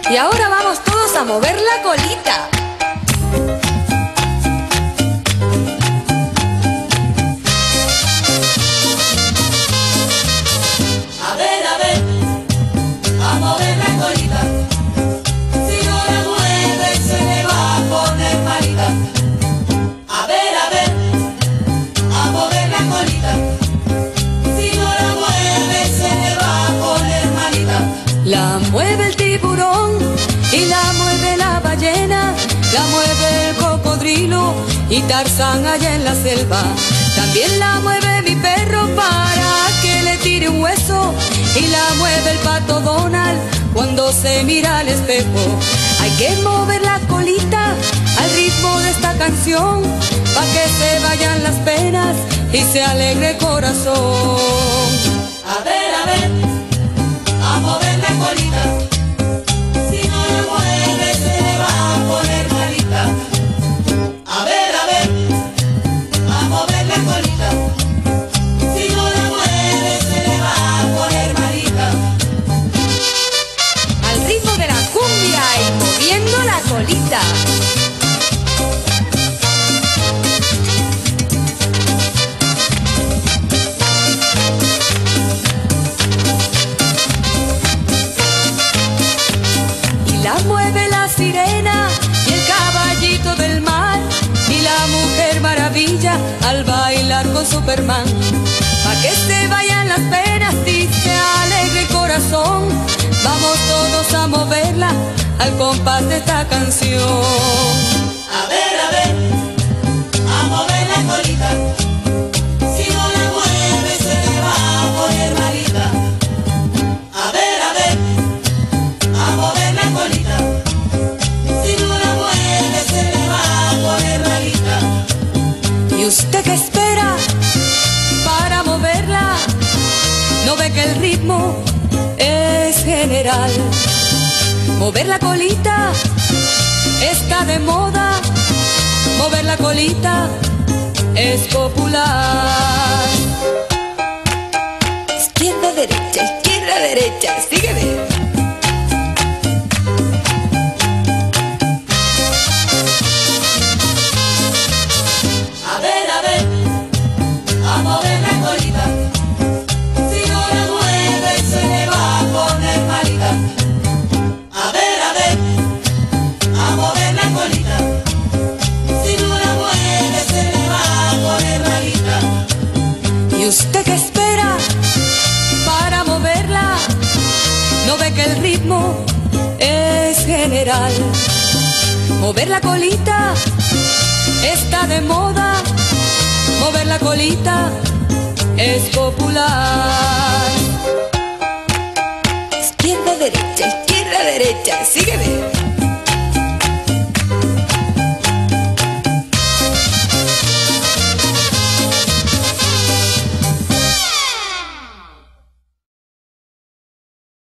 Y ahora vamos todos a mover la colita. A ver, a mover la colita. Si no la mueve se le va a poner malita. A ver, a mover la colita. Si no la mueve se le va a poner malita. La mueve el tiburón y la mueve la ballena, la mueve el cocodrilo y Tarzán allá en la selva. También la mueve mi perro para que le tire un hueso, y la mueve el pato Donald cuando se mira al espejo. Hay que mover la colita al ritmo de esta canción, pa' que se vayan las penas y se alegre el corazón. A ver, a mover la colita. Si no la mueve se le va a poner malita. A ver, a mover la colita. Si no la mueve se le va a poner malita. Al ritmo de la cumbia y moviendo la colita. Y la mueve la sirena y el caballito del mar, y la mujer maravilla al bailar con Superman. Pa' que se vayan las penas y se alegre el corazón, vamos todos a moverla al compás de esta canción. A ver, a mover la colita. Si no la mueve se le va a poner malita. A ver, a mover la colita. Si no la mueve se le va a poner malita. ¿Y usted qué espera para moverla? ¿No ve que el ritmo es general? Mover la colita está de moda, mover la colita es popular. Izquierda, derecha, sígueme. A ver, a mover la colita. Si no la mueve se le va a poner malita. A ver, a mover la colita. Si no la mueve se le va a poner malita. ¿Y usted qué espera para moverla? ¿No ve que el ritmo es general? Mover la colita está de moda, mover la colita es popular.